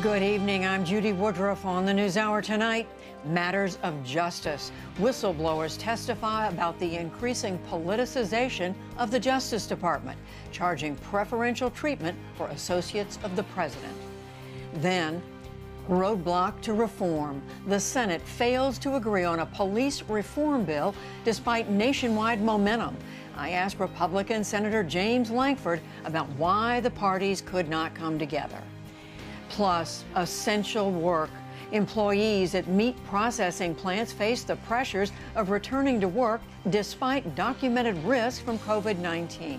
Good evening. I'm Judy Woodruff on the NewsHour tonight. Matters of justice. Whistleblowers testify about the increasing politicization of the Justice Department, charging preferential treatment for associates of the president. Then, roadblock to reform. The Senate fails to agree on a police reform bill despite nationwide momentum. I asked Republican Senator James Lankford about why the parties could not come together. Plus, essential work. Employees at meat processing plants face the pressures of returning to work despite documented risk from COVID-19.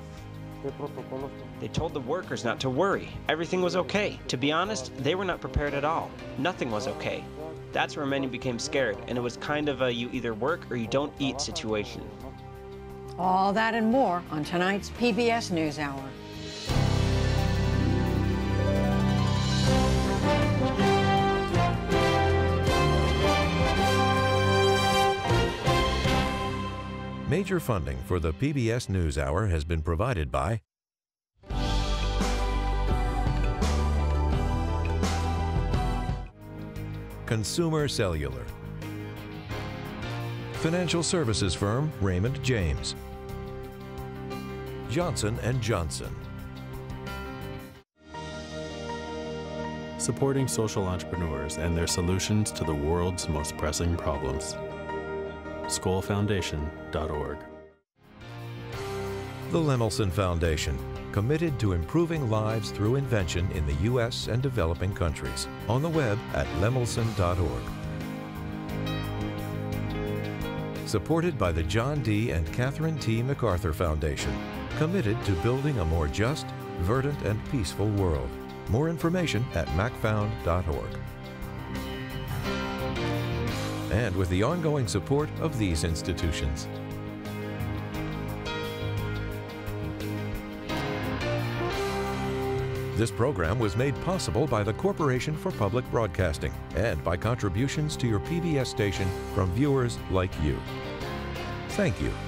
They told the workers not to worry. Everything was okay. To be honest, they were not prepared at all. Nothing was okay. That's where many became scared, and it was kind of a you either work or you don't eat situation. All that and more on tonight's PBS NewsHour. Major funding for the PBS NewsHour has been provided by Consumer Cellular, financial services firm Raymond James, Johnson & Johnson. Supporting social entrepreneurs and their solutions to the world's most pressing problems. SkollFoundation.org. The Lemelson Foundation, committed to improving lives through invention in the U.S. and developing countries. On the web at lemelson.org. Supported by the John D. and Catherine T. MacArthur Foundation, committed to building a more just, verdant, and peaceful world. More information at macfound.org. And with the ongoing support of these institutions. This program was made possible by the Corporation for Public Broadcasting and by contributions to your PBS station from viewers like you. Thank you.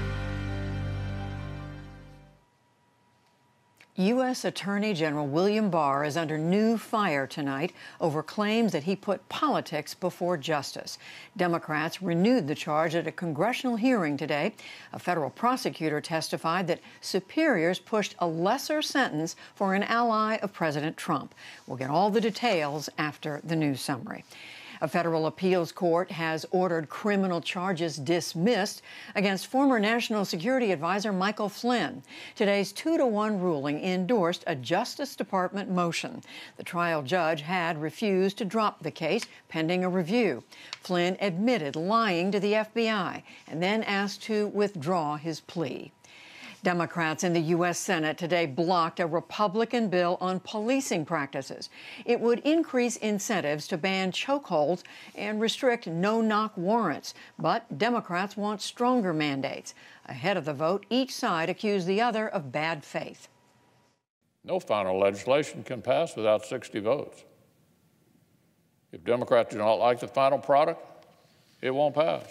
U.S. Attorney General William Barr is under new fire tonight over claims that he put politics before justice. Democrats renewed the charge at a congressional hearing today. A federal prosecutor testified that superiors pushed a lesser sentence for an ally of President Trump. We'll get all the details after the news summary. A federal appeals court has ordered criminal charges dismissed against former National Security Advisor Michael Flynn. Today's 2-to-1 ruling endorsed a Justice Department motion. The trial judge had refused to drop the case pending a review. Flynn admitted lying to the FBI and then asked to withdraw his plea. Democrats in the U.S. Senate today blocked a Republican bill on policing practices. It would increase incentives to ban chokeholds and restrict no-knock warrants. But Democrats want stronger mandates. Ahead of the vote, each side accused the other of bad faith. No final legislation can pass without 60 votes. If Democrats do not like the final product, it won't pass.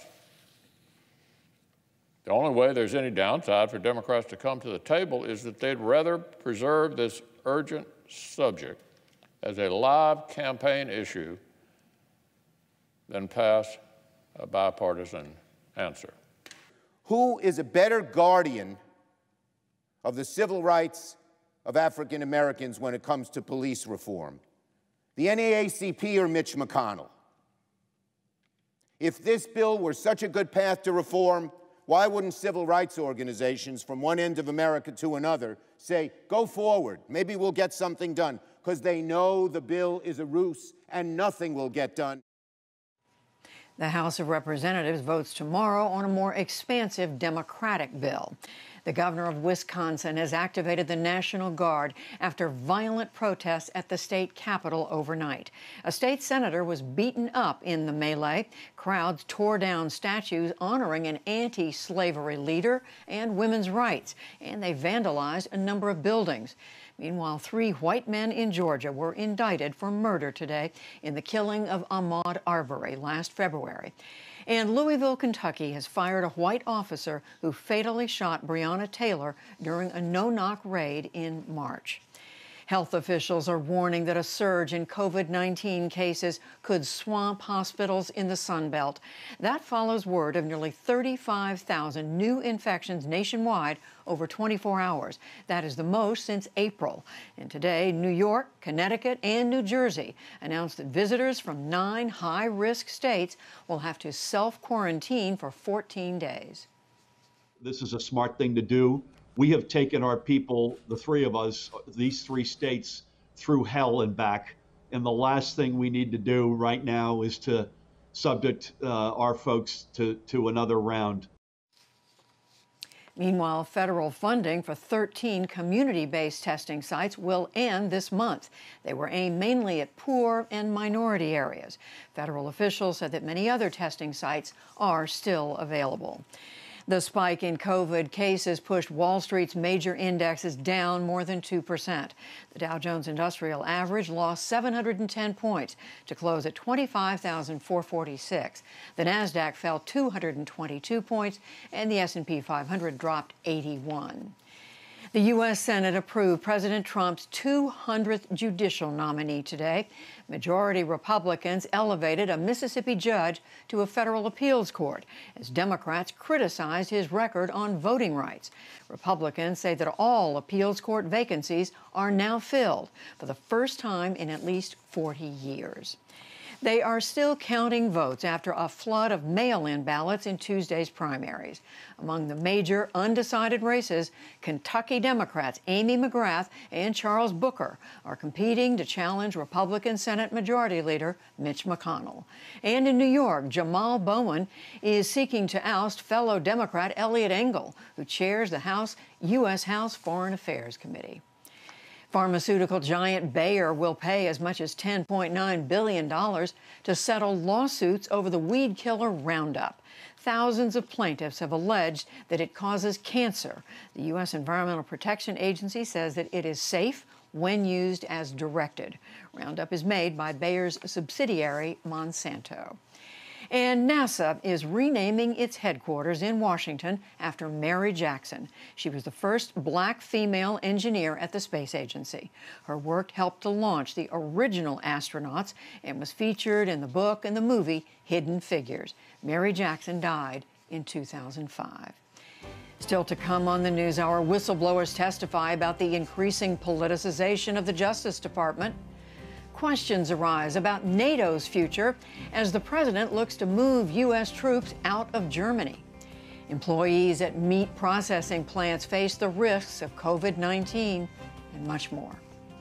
The only way there's any downside for Democrats to come to the table is that they'd rather preserve this urgent subject as a live campaign issue than pass a bipartisan answer. Who is a better guardian of the civil rights of African Americans when it comes to police reform? The NAACP or Mitch McConnell? If this bill were such a good path to reform, why wouldn't civil rights organizations from one end of America to another say, go forward, maybe we'll get something done? Because they know the bill is a ruse and nothing will get done. The House of Representatives votes tomorrow on a more expansive Democratic bill. The governor of Wisconsin has activated the National Guard after violent protests at the state capitol overnight. A state senator was beaten up in the melee. Crowds tore down statues honoring an anti-slavery leader and women's rights, and they vandalized a number of buildings. Meanwhile, 3 white men in Georgia were indicted for murder today in the killing of Ahmaud Arbery last February. And Louisville, Kentucky has fired a white officer who fatally shot Breonna Taylor during a no-knock raid in March. Health officials are warning that a surge in COVID-19 cases could swamp hospitals in the Sun Belt. That follows word of nearly 35,000 new infections nationwide over 24 hours. That is the most since April. And today, New York, Connecticut, and New Jersey announced that visitors from 9 high-risk states will have to self-quarantine for 14 days. This is a smart thing to do. We have taken our people, the three of us, these 3 states, through hell and back. And the last thing we need to do right now is to subject our folks to another round. Meanwhile, federal funding for 13 community-based testing sites will end this month. They were aimed mainly at poor and minority areas. Federal officials said that many other testing sites are still available. The spike in COVID cases pushed Wall Street's major indexes down more than 2%. The Dow Jones Industrial Average lost 710 points to close at 25,446. The Nasdaq fell 222 points, and the S&P 500 dropped 81. The U.S. Senate approved President Trump's 200th judicial nominee today. Majority Republicans elevated a Mississippi judge to a federal appeals court as Democrats criticized his record on voting rights. Republicans say that all appeals court vacancies are now filled for the first time in at least 40 years. They are still counting votes after a flood of mail-in ballots in Tuesday's primaries. Among the major undecided races, Kentucky Democrats Amy McGrath and Charles Booker are competing to challenge Republican Senate Majority Leader Mitch McConnell. And in New York, Jamal Bowman is seeking to oust fellow Democrat Eliot Engel, who chairs the U.S. House Foreign Affairs Committee. Pharmaceutical giant Bayer will pay as much as $10.9 billion to settle lawsuits over the weed killer Roundup. Thousands of plaintiffs have alleged that it causes cancer. The U.S. Environmental Protection Agency says that it is safe when used as directed. Roundup is made by Bayer's subsidiary, Monsanto. And NASA is renaming its headquarters in Washington after Mary Jackson. She was the first black female engineer at the space agency. Her work helped to launch the original astronauts and was featured in the book and the movie Hidden Figures. Mary Jackson died in 2005. Still to come on the NewsHour, whistleblowers testify about the increasing politicization of the Justice Department. Questions arise about NATO's future as the president looks to move U.S. troops out of Germany. Employees at meat processing plants face the risks of COVID-19 and much more.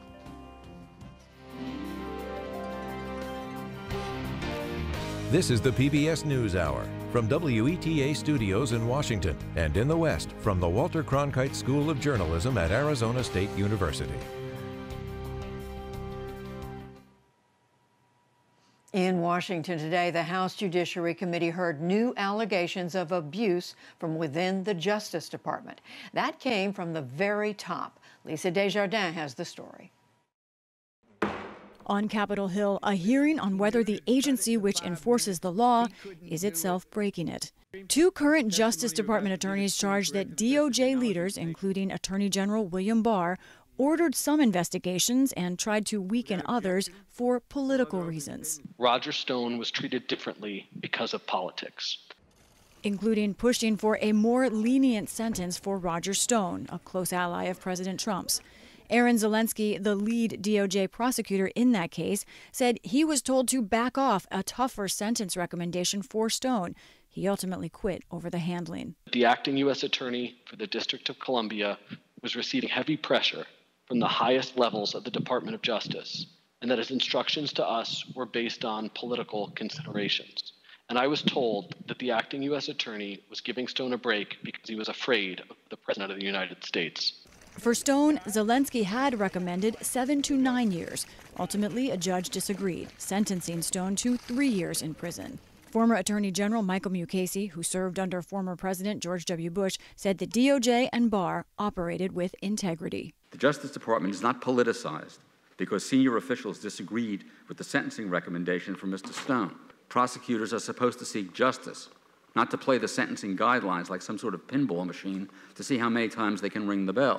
This is the PBS NewsHour from WETA Studios in Washington and in the West from the Walter Cronkite School of Journalism at Arizona State University. In Washington today, the House Judiciary Committee heard new allegations of abuse from within the Justice Department. That came from the very top. Lisa Desjardins has the story. On Capitol Hill, a hearing on whether the agency which enforces the law is itself breaking it. 2 current Justice Department attorneys charged that DOJ leaders, including Attorney General William Barr, ordered some investigations and tried to weaken others for political reasons. Roger Stone was treated differently because of politics, including pushing for a more lenient sentence for Roger Stone, a close ally of President Trump's. Aaron Zelensky, the lead DOJ prosecutor in that case, said he was told to back off a tougher sentence recommendation for Stone. He ultimately quit over the handling. The acting U.S. attorney for the District of Columbia was receiving heavy pressure from the highest levels of the Department of Justice, and that his instructions to us were based on political considerations. And I was told that the acting U.S. attorney was giving Stone a break because he was afraid of the President of the United States. For Stone, Zelensky had recommended 7 to 9 years. Ultimately, a judge disagreed, sentencing Stone to 3 years in prison. Former Attorney General Michael Mukasey, who served under former President George W. Bush, said that DOJ and Barr operated with integrity. The Justice Department is not politicized because senior officials disagreed with the sentencing recommendation from Mr. Stone. Prosecutors are supposed to seek justice, not to play the sentencing guidelines like some sort of pinball machine to see how many times they can ring the bell.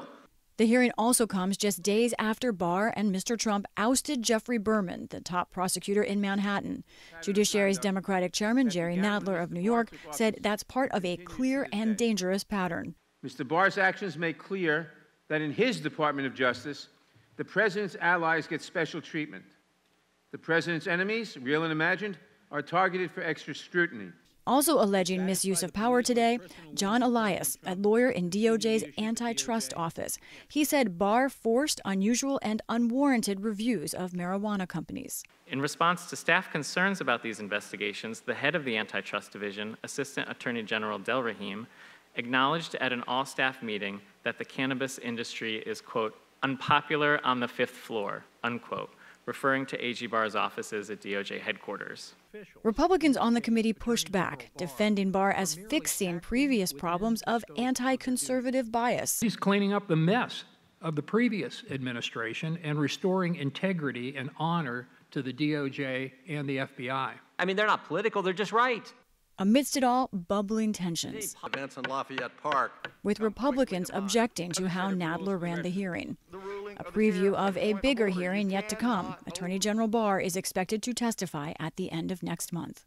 The hearing also comes just days after Barr and Mr. Trump ousted Jeffrey Berman, the top prosecutor in Manhattan. Judiciary's Democratic chairman, Jerry Nadler of New York, said that's part of a clear and dangerous pattern. Mr. Barr's actions make clear that in his Department of Justice, the president's allies get special treatment. The president's enemies, real and imagined, are targeted for extra scrutiny. Also alleging misuse of power today, John Elias, a lawyer in DOJ's antitrust office. He said Barr forced unusual and unwarranted reviews of marijuana companies. In response to staff concerns about these investigations, the head of the antitrust division, Assistant Attorney General Del Rahim, acknowledged at an all-staff meeting that the cannabis industry is, quote, unpopular on the fifth floor, unquote, referring to AG Barr's offices at DOJ headquarters. Republicans on the committee pushed back, defending Barr as fixing previous problems of anti-conservative bias. He's cleaning up the mess of the previous administration and restoring integrity and honor to the DOJ and the FBI. I mean, they're not political, they're just right. Amidst it all, bubbling tensions, events in Lafayette Park, with Republicans objecting to how Nadler ran the hearing. A preview of a bigger hearing yet to come. Attorney General Barr is expected to testify at the end of next month.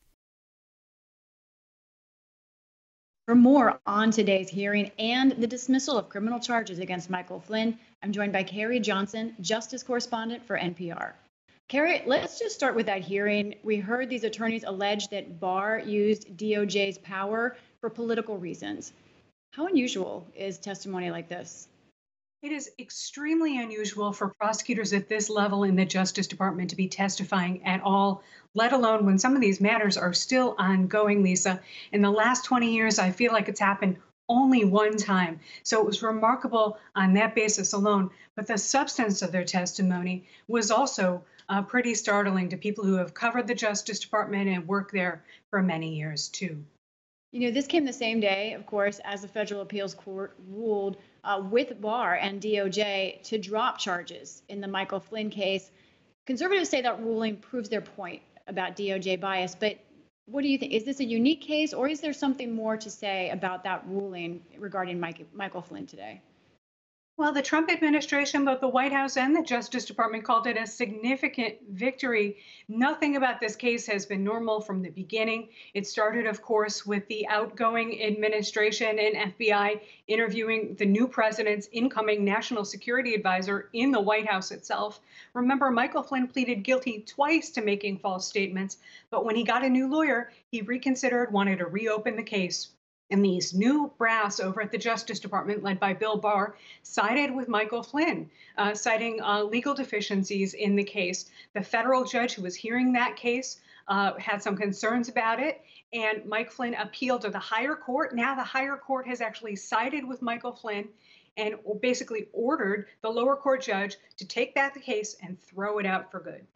For more on today's hearing and the dismissal of criminal charges against Michael Flynn, I'm joined by Carrie Johnson, Justice Correspondent for NPR. Carrie, let's just start with that hearing. We heard these attorneys allege that Barr used DOJ's power for political reasons. How unusual is testimony like this? It is extremely unusual for prosecutors at this level in the Justice Department to be testifying at all, let alone when some of these matters are still ongoing, Lisa. In the last 20 years, I feel like it's happened only one time. So it was remarkable on that basis alone. But the substance of their testimony was also pretty startling to people who have covered the Justice Department and worked there for many years, too. You know, this came the same day, of course, as the Federal Appeals Court ruled with Barr and DOJ to drop charges in the Michael Flynn case. Conservatives say that ruling proves their point about DOJ bias, but what do you think? Is this a unique case, or is there something more to say about that ruling regarding Michael Flynn today? Well, the Trump administration, both the White House and the Justice Department, called it a significant victory. Nothing about this case has been normal from the beginning. It started, of course, with the outgoing administration and FBI interviewing the new president's incoming national security advisor in the White House itself. Remember, Michael Flynn pleaded guilty twice to making false statements, but when he got a new lawyer, he reconsidered, wanted to reopen the case. And these new brass over at the Justice Department, led by Bill Barr, sided with Michael Flynn, citing legal deficiencies in the case. The federal judge who was hearing that case had some concerns about it, and Mike Flynn appealed to the higher court. Now the higher court has actually sided with Michael Flynn and basically ordered the lower court judge to take back the case and throw it out for good.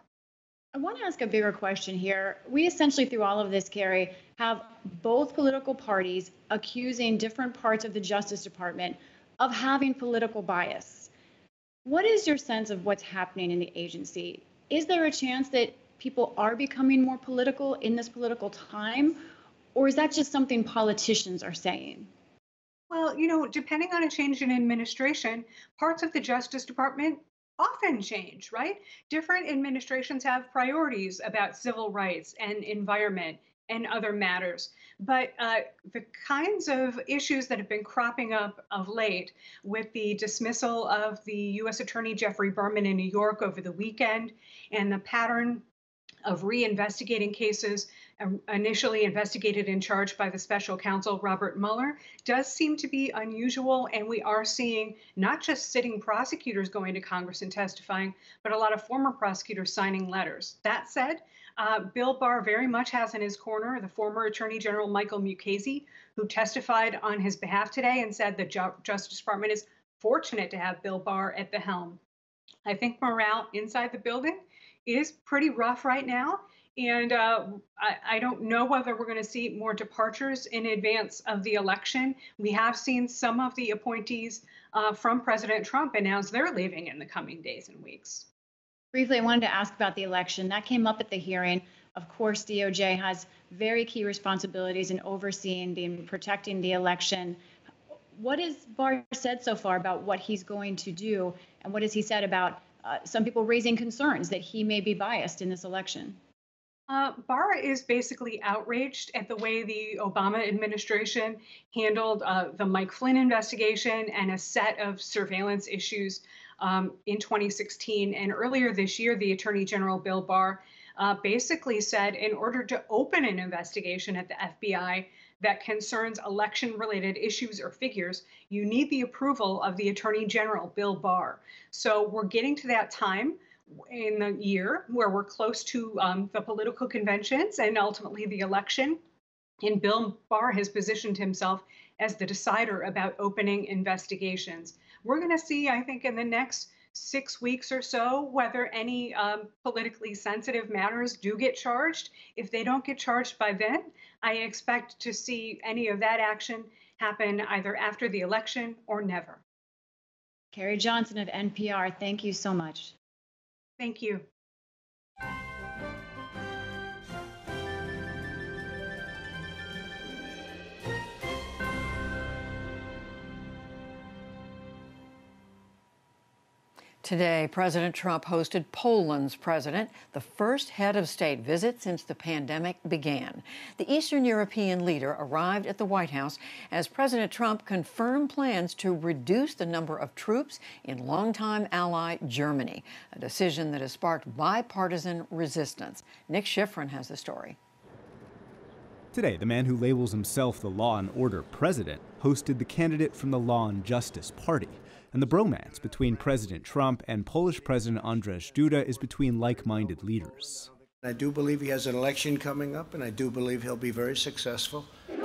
I want to ask a bigger question here. We essentially, through all of this, Carrie, have both political parties accusing different parts of the Justice Department of having political bias. What is your sense of what's happening in the agency? Is there a chance that people are becoming more political in this political time, or is that just something politicians are saying? Well, you know, depending on a change in administration, parts of the Justice Department often change, right? Different administrations have priorities about civil rights and environment and other matters. But the kinds of issues that have been cropping up of late with the dismissal of the U.S. Attorney Jeffrey Berman in New York over the weekend and the pattern of reinvestigating cases initially investigated and charged by the special counsel Robert Mueller does seem to be unusual. And we are seeing not just sitting prosecutors going to Congress and testifying, but a lot of former prosecutors signing letters. That said, Bill Barr very much has in his corner the former Attorney General Michael Mukasey, who testified on his behalf today and said the Justice Department is fortunate to have Bill Barr at the helm. I think morale inside the building is pretty rough right now. And I don't know whether we're going to see more departures in advance of the election. We have seen some of the appointees from President Trump announce they're leaving in the coming days and weeks. Briefly, I wanted to ask about the election. That came up at the hearing. Of course, DOJ has very key responsibilities in overseeing and protecting the election. What has Barr said so far about what he's going to do? And what has he said about some people raising concerns that he may be biased in this election? Barr is basically outraged at the way the Obama administration handled the Mike Flynn investigation and a set of surveillance issues in 2016. And earlier this year, the Attorney General, Bill Barr, basically said in order to open an investigation at the FBI that concerns election-related issues or figures, you need the approval of the Attorney General, Bill Barr. So we're getting to that time in the year where we're close to the political conventions and ultimately the election. And Bill Barr has positioned himself as the decider about opening investigations. We're going to see, I think, in the next 6 weeks or so, whether any politically sensitive matters do get charged. If they don't get charged by then, I expect to see any of that action happen either after the election or never. Carrie Johnson of NPR, thank you so much. Thank you. Today, President Trump hosted Poland's president, the first head of state visit since the pandemic began. The Eastern European leader arrived at the White House as President Trump confirmed plans to reduce the number of troops in longtime ally Germany, a decision that has sparked bipartisan resistance. Nick Schifrin has the story. Today, the man who labels himself the Law and Order president hosted the candidate from the Law and Justice Party. And the bromance between President Trump and Polish President Andrzej Duda is between like-minded leaders. I do believe he has an election coming up, and I do believe he'll be very successful.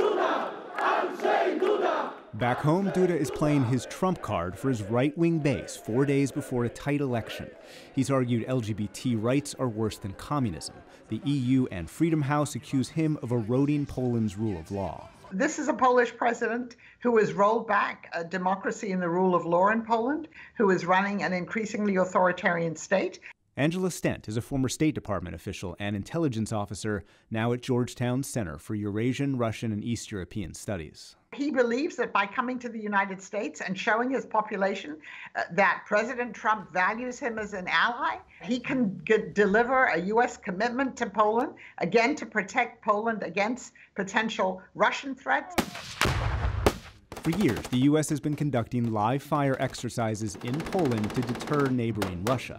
Back home, Duda is playing his trump card for his right-wing base 4 days before a tight election. He's argued LGBT rights are worse than communism. The EU and Freedom House accuse him of eroding Poland's rule of law. This is a Polish president who has rolled back a democracy and the rule of law in Poland, who is running an increasingly authoritarian state. Angela Stent is a former State Department official and intelligence officer, now at Georgetown's Center for Eurasian, Russian, and East European Studies. He believes that by coming to the United States and showing his population that President Trump values him as an ally, he can deliver a U.S. commitment to Poland, again, to protect Poland against potential Russian threats. For years, the U.S. has been conducting live-fire exercises in Poland to deter neighboring Russia.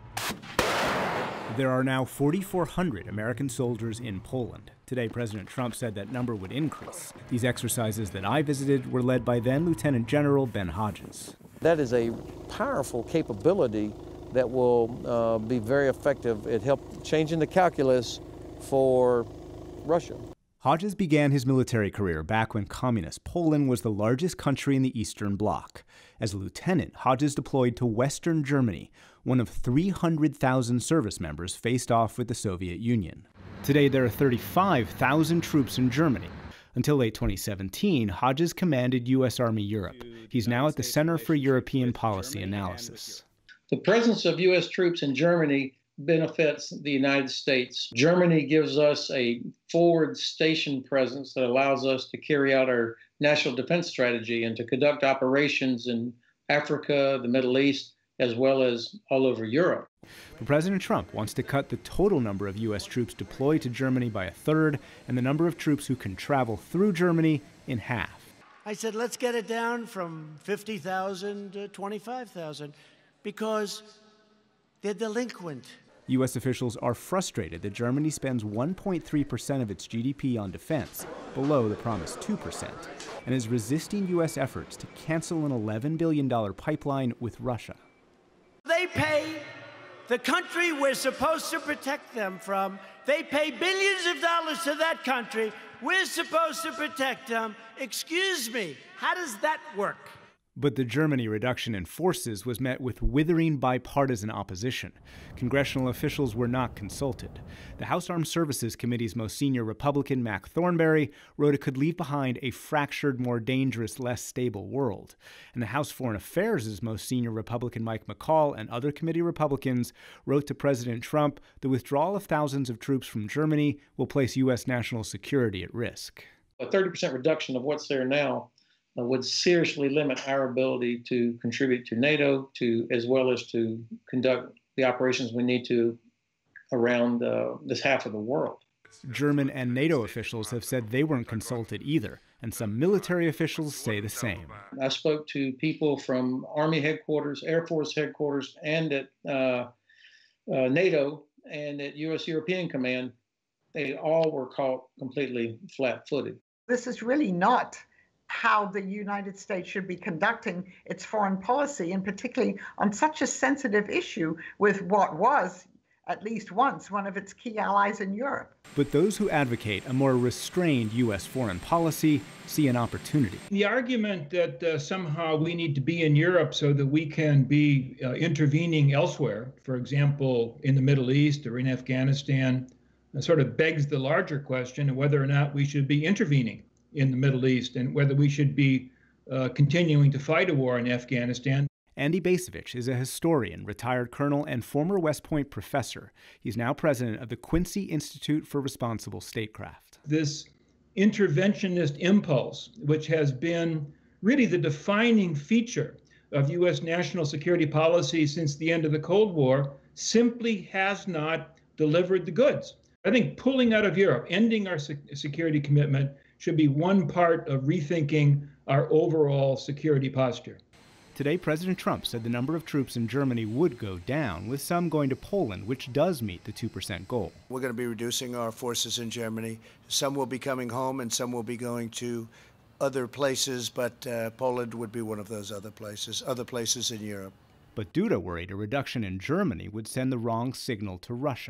There are now 4,400 American soldiers in Poland. Today, President Trump said that number would increase. These exercises that I visited were led by then Lieutenant General Ben Hodges. That is a powerful capability that will be very effective at changing the calculus for Russia. Hodges began his military career back when communist Poland was the largest country in the Eastern Bloc. As a lieutenant, Hodges deployed to Western Germany. One of 300,000 service members faced off with the Soviet Union. Today, there are 35,000 troops in Germany. Until late 2017, Hodges commanded U.S. Army Europe. He's now at the Center for European Policy Analysis. The presence of U.S. troops in Germany benefits the United States. Germany gives us a forward station presence that allows us to carry out our national defense strategy and to conduct operations in Africa, the Middle East, as well as all over Europe. But President Trump wants to cut the total number of U.S. troops deployed to Germany by a third and the number of troops who can travel through Germany in half. I said, let's get it down from 50,000 to 25,000 because they're delinquent. U.S. officials are frustrated that Germany spends 1.3% of its GDP on defense, below the promised 2%, and is resisting U.S. efforts to cancel an $11 billion pipeline with Russia. They pay the country we're supposed to protect them from. They pay billions of dollars to that country. We're supposed to protect them. Excuse me, how does that work? But the Germany reduction in forces was met with withering bipartisan opposition. Congressional officials were not consulted. The House Armed Services Committee's most senior Republican, Mac Thornberry, wrote it could leave behind a fractured, more dangerous, less stable world. And the House Foreign Affairs' most senior Republican, Mike McCall, and other committee Republicans wrote to President Trump the withdrawal of thousands of troops from Germany will place U.S. national security at risk. A 30% reduction of what's there now would seriously limit our ability to contribute to NATO, as well as to conduct the operations we need to around this half of the world. German and NATO officials have said they weren't consulted either, and some military officials say the same. I spoke to people from Army headquarters, Air Force headquarters, and at NATO and at U.S. European Command. They all were caught completely flat-footed. This is really not how the United States should be conducting its foreign policy, and particularly on such a sensitive issue with what was, at least once, one of its key allies in Europe. But those who advocate a more restrained U.S. foreign policy see an opportunity. The argument that somehow we need to be in Europe so that we can be intervening elsewhere, for example, in the Middle East or in Afghanistan, sort of begs the larger question of whether or not we should be intervening in the Middle East and whether we should be continuing to fight a war in Afghanistan. Andy Bacevich is a historian, retired colonel, and former West Point professor. He's now president of the Quincy Institute for Responsible Statecraft. This interventionist impulse, which has been really the defining feature of U.S. national security policy since the end of the Cold War, simply has not delivered the goods. I think pulling out of Europe, ending our security commitment, should be one part of rethinking our overall security posture. Today, President Trump said the number of troops in Germany would go down, with some going to Poland, which does meet the 2% goal. We're going to be reducing our forces in Germany. Some will be coming home and some will be going to other places, but Poland would be one of those other places in Europe. But Duda worried a reduction in Germany would send the wrong signal to Russia.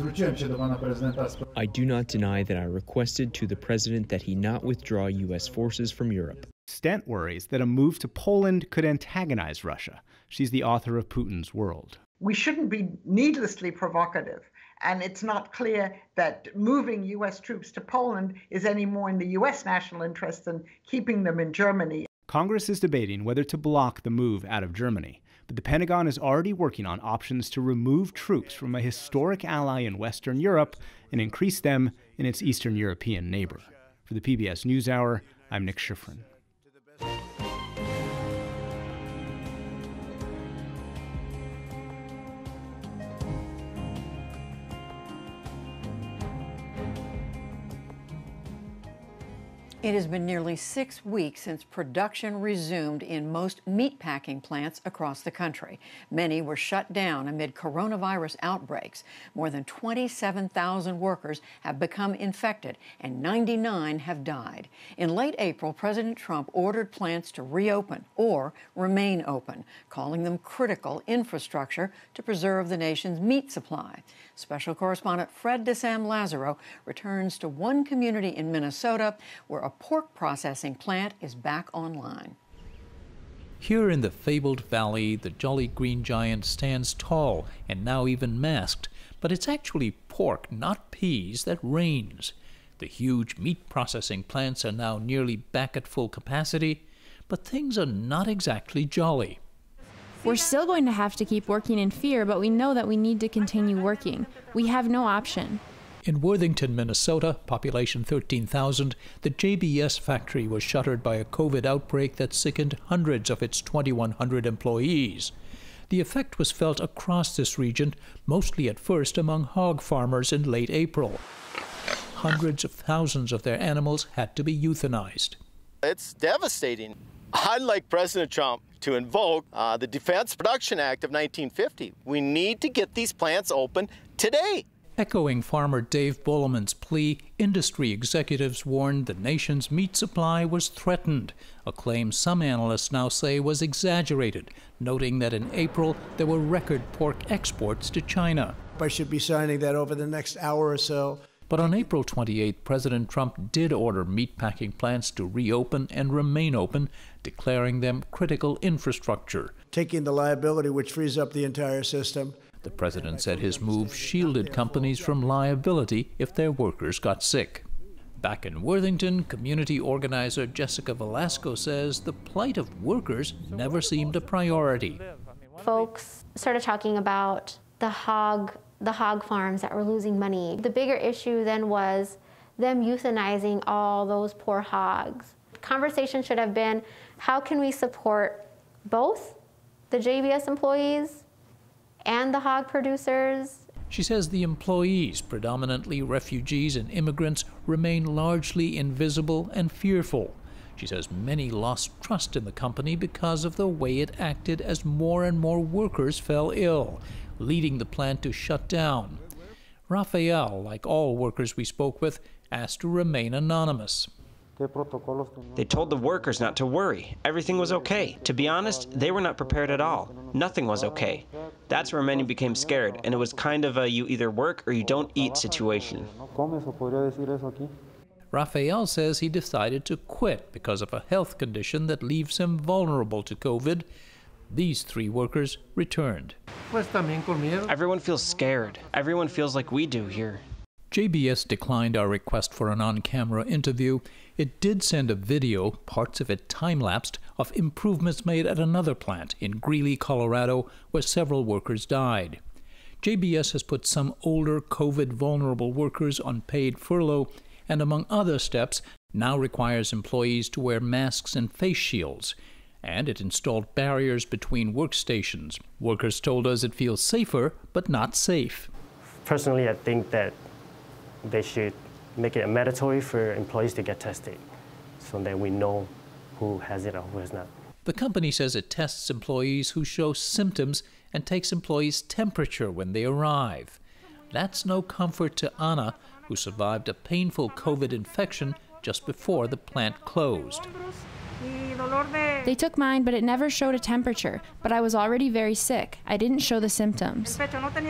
I do not deny that I requested to the president that he not withdraw U.S. forces from Europe. Stent worries that a move to Poland could antagonize Russia. She's the author of Putin's World. We shouldn't be needlessly provocative, and it's not clear that moving U.S. troops to Poland is any more in the U.S. national interest than keeping them in Germany. Congress is debating whether to block the move out of Germany, but the Pentagon is already working on options to remove troops from a historic ally in Western Europe and increase them in its Eastern European neighbor. For the PBS NewsHour, I'm Nick Schifrin. It has been nearly 6 weeks since production resumed in most meatpacking plants across the country. Many were shut down amid coronavirus outbreaks. More than 27,000 workers have become infected and 99 have died. In late April, President Trump ordered plants to reopen or remain open, calling them critical infrastructure to preserve the nation's meat supply. Special correspondent Fred DeSam Lazaro returns to one community in Minnesota where a pork processing plant is back online. Here in the fabled valley, the jolly green giant stands tall and now even masked, but it's actually pork, not peas, that reigns. The huge meat processing plants are now nearly back at full capacity, but things are not exactly jolly. We're still going to have to keep working in fear, but we know that we need to continue working. We have no option. In Worthington, Minnesota, population 13,000, the JBS factory was shuttered by a COVID outbreak that sickened hundreds of its 2,100 employees. The effect was felt across this region, mostly at first among hog farmers in late April. Hundreds of thousands of their animals had to be euthanized. It's devastating. I'd like President Trump to invoke the Defense Production Act of 1950. We need to get these plants open today. Echoing farmer Dave Boloman's plea, industry executives warned the nation's meat supply was threatened, a claim some analysts now say was exaggerated, noting that in April there were record pork exports to China. I should be signing that over the next hour or so. But on April 28, President Trump did order meatpacking plants to reopen and remain open, declaring them critical infrastructure. Taking the liability, which frees up the entire system. The president said his move shielded companies from liability if their workers got sick. Back in Worthington, community organizer Jessica Velasco says the plight of workers never seemed a priority. Folks started talking about the hog farms that were losing money. The bigger issue then was them euthanizing all those poor hogs. conversation should have been, how can we support both the JBS employees and the hog producers? She says the employees, predominantly refugees and immigrants, remain largely invisible and fearful. She says many lost trust in the company because of the way it acted as more and more workers fell ill, leading the plant to shut down. Raphael, like all workers we spoke with, asked to remain anonymous. They told the workers not to worry. Everything was okay. To be honest, they were not prepared at all. Nothing was okay. That's where many became scared, and it was kind of a you either work or you don't eat situation. Raphael says he decided to quit because of a health condition that leaves him vulnerable to COVID. These 3 workers returned. Everyone feels scared. Everyone feels like we do here. JBS declined our request for an on-camera interview. It did send a video, parts of it time-lapsed, of improvements made at another plant in Greeley, Colorado, where several workers died. JBS has put some older COVID-vulnerable workers on paid furlough, and among other steps, now requires employees to wear masks and face shields. And it installed barriers between workstations. Workers told us it feels safer, but not safe. Personally, I think that they should make it mandatory for employees to get tested so that we know who has it or who has not. The company says it tests employees who show symptoms and takes employees' temperature when they arrive. That's no comfort to Anna, who survived a painful COVID infection just before the plant closed. They took mine, but it never showed a temperature. But I was already very sick. I didn't show the symptoms.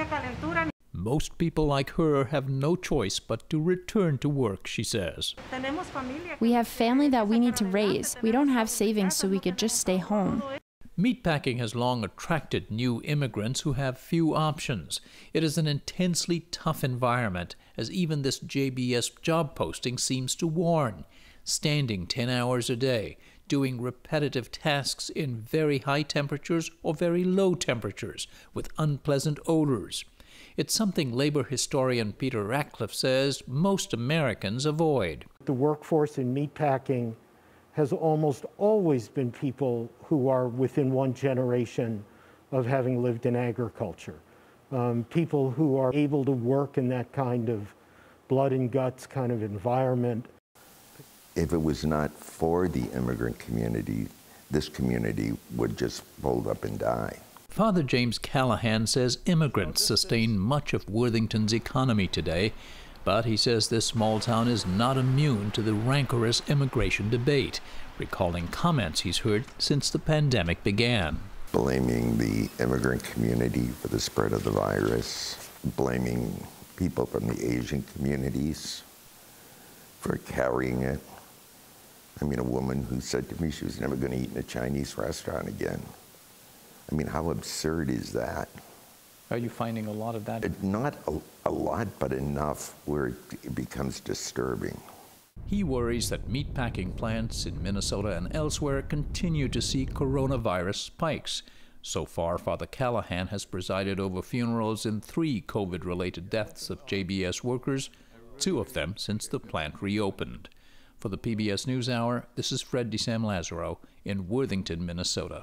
Most people like her have no choice but to return to work, she says. We have family that we need to raise. We don't have savings, so we could just stay home. Meatpacking has long attracted new immigrants who have few options. It is an intensely tough environment, as even this JBS job posting seems to warn. Standing 10 hours a day, doing repetitive tasks in very high temperatures or very low temperatures with unpleasant odors. It's something labor historian Peter Ratcliffe says most Americans avoid. The workforce in meatpacking has almost always been people who are within one generation of having lived in agriculture. People who are able to work in that kind of blood and guts kind of environment. If it was not for the immigrant community, this community would just fold up and die. Father James Callahan says immigrants sustain much of Worthington's economy today, but he says this small town is not immune to the rancorous immigration debate, recalling comments he's heard since the pandemic began. Blaming the immigrant community for the spread of the virus, blaming people from the Asian communities for carrying it. I mean, a woman who said to me she was never going to eat in a Chinese restaurant again. I mean, how absurd is that? Are you finding a lot of that? Not a lot, but enough where it becomes disturbing. He worries that meatpacking plants in Minnesota and elsewhere continue to see coronavirus spikes. So far, Father Callahan has presided over funerals in 3 COVID-related deaths of JBS workers, 2 of them since the plant reopened. For the PBS NewsHour, this is Fred DeSam Lazaro in Worthington, Minnesota.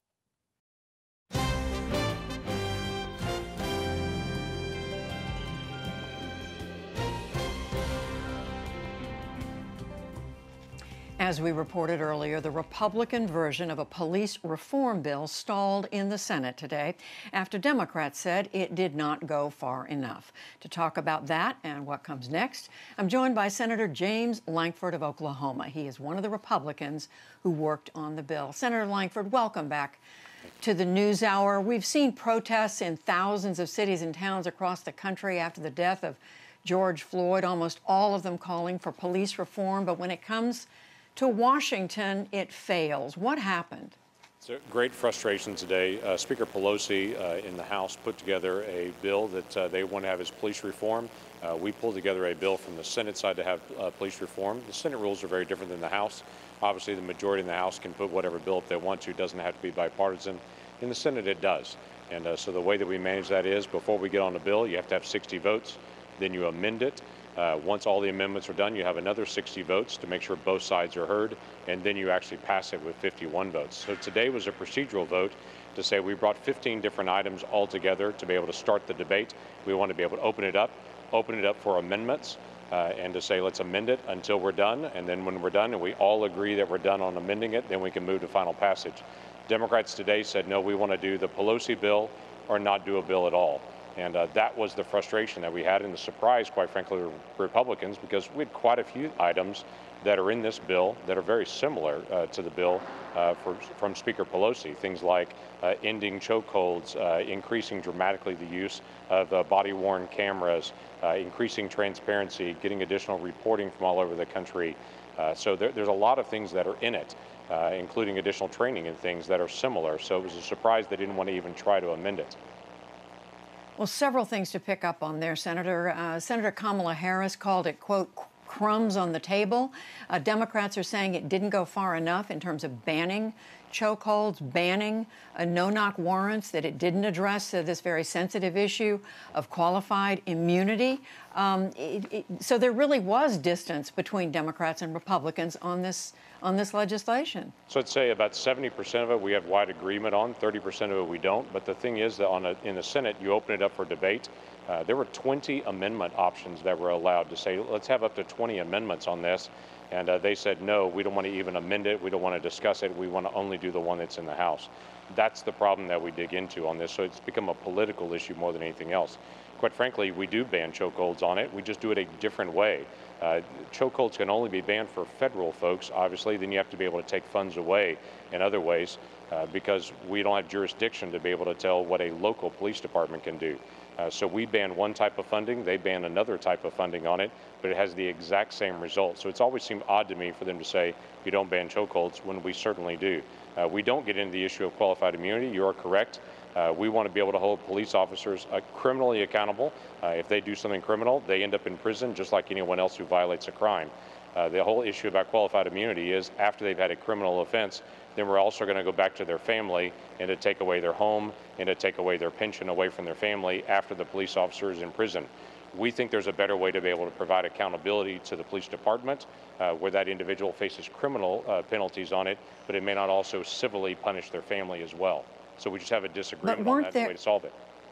As we reported earlier, the Republican version of a police reform bill stalled in the Senate today after Democrats said it did not go far enough. To talk about that and what comes next, I'm joined by Senator James Lankford of Oklahoma. He is one of the Republicans who worked on the bill. Senator Lankford, welcome back to the NewsHour. We've seen protests in thousands of cities and towns across the country after the death of George Floyd, almost all of them calling for police reform. But when it comes to Washington, it fails. What happened? It's a great frustration today. Speaker Pelosi in the House put together a bill that they want to have as police reform. We pulled together a bill from the Senate side to have police reform. The Senate rules are very different than the House. Obviously, the majority in the House can put whatever bill if they want to. It doesn't have to be bipartisan. In the Senate, it does. And so the way that we manage that is before we get on a bill, you have to have 60 votes. Then you amend it. Once all the amendments are done, you have another 60 votes to make sure both sides are heard, and then you actually pass it with 51 votes. So today was a procedural vote to say we brought 15 different items all together to be able to start the debate. We want to be able to open it up for amendments, and to say let's amend it until we're done, and then when we're done and we all agree that we're done on amending it, then we can move to final passage. Democrats today said, no, we want to do the Pelosi bill or not do a bill at all. And that was the frustration that we had, and the surprise, quite frankly, of Republicans, because we had quite a few items that are in this bill that are very similar to the bill from Speaker Pelosi. Things like ending chokeholds, increasing dramatically the use of body-worn cameras, increasing transparency, getting additional reporting from all over the country. So there's a lot of things that are in it, including additional training and things that are similar. So it was a surprise they didn't want to even try to amend it. Well, several things to pick up on there, Senator. Senator Kamala Harris called it, quote, crumbs on the table. Democrats are saying it didn't go far enough in terms of banning chokeholds, banning no-knock warrants, that it didn't address this very sensitive issue of qualified immunity. So there really was distance between Democrats and Republicans on this legislation. So I'd say about 70% of it we have wide agreement on, 30% of it we don't. But the thing is that in the Senate, you open it up for debate. There were 20 amendment options that were allowed to say, let's have up to 20 amendments on this. And they said, no, we don't want to even amend it. We don't want to discuss it. We want to only do the one that's in the House. That's the problem that we dig into on this. So it's become a political issue more than anything else. Quite frankly, we do ban chokeholds on it. We just do it a different way. Chokeholds can only be banned for federal folks, obviously. Then you have to be able to take funds away in other ways because we don't have jurisdiction to be able to tell what a local police department can do. So we ban one type of funding, they ban another type of funding on it, but it has the exact same result. So it's always seemed odd to me for them to say you don't ban chokeholds when we certainly do. We don't get into the issue of qualified immunity. You are correct. We want to be able to hold police officers criminally accountable. If they do something criminal, they end up in prison just like anyone else who violates a crime. The whole issue about qualified immunity is after they've had a criminal offense, then we're also going to go back to their family and to take away their home and to take away their pension away from their family after the police officer is in prison. We think there's a better way to be able to provide accountability to the police department where that individual faces criminal penalties on it, but it may not also civilly punish their family as well. So we just have a disagreement on that way to solve it.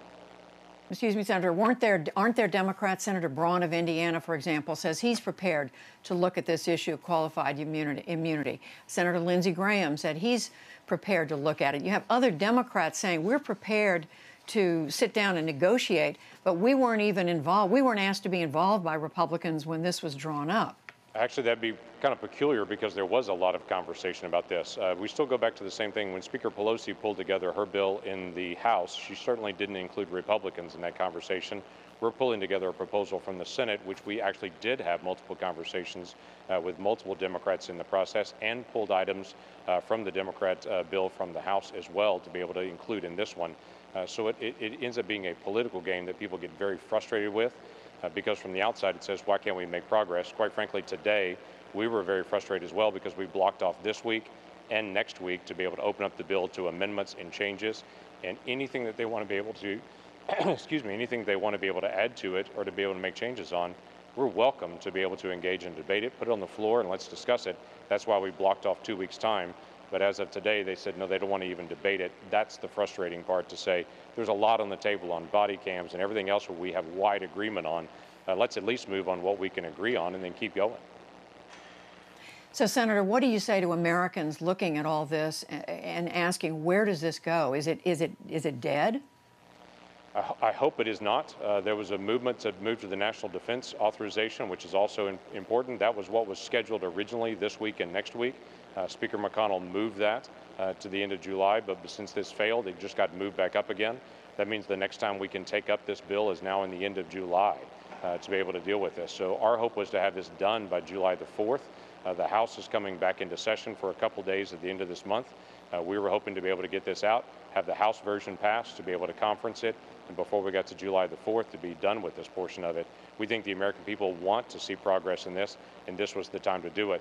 Excuse me, Senator, aren't there Democrats? Senator Braun of Indiana, for example, says he's prepared to look at this issue of qualified immunity. Senator Lindsey Graham said he's prepared to look at it. You have other Democrats saying we're prepared to sit down and negotiate, but we weren't even involved. We weren't asked to be involved by Republicans when this was drawn up. Actually, that'd be kind of peculiar because there was a lot of conversation about this. We still go back to the same thing. When Speaker Pelosi pulled together her bill in the House, she certainly didn't include Republicans in that conversation. We're pulling together a proposal from the Senate, which we actually did have multiple conversations with multiple Democrats in the process and pulled items from the Democrat bill from the House as well to be able to include in this one. So it ends up being a political game that people get very frustrated with. Because from the outside it says, why can't we make progress? Quite frankly, today we were very frustrated as well because we blocked off this week and next week to be able to open up the bill to amendments and changes, and anything that they want to be able to, excuse me, anything they want to be able to add to it or to be able to make changes on, we're welcome to be able to engage and debate it, put it on the floor and let's discuss it. That's why we blocked off 2 weeks' time. But as of today, they said, no, they don't want to even debate it. That's the frustrating part, to say there's a lot on the table on body cams and everything else where we have wide agreement on. Let's at least move on what we can agree on and then keep going. So, Senator, what do you say to Americans looking at all this and asking, where does this go? Is it dead? I hope it is not. There was a movement to move to the National Defense Authorization, which is also important. That was what was scheduled originally this week and next week. Speaker McConnell moved that to the end of July, but since this failed, it just got moved back up again. That means the next time we can take up this bill is now in the end of July to be able to deal with this. So our hope was to have this done by July the 4th. The House is coming back into session for a couple days at the end of this month. We were hoping to be able to get this out, have the House version passed to be able to conference it, and before we got to July the 4th to be done with this portion of it. We think the American people want to see progress in this, and this was the time to do it.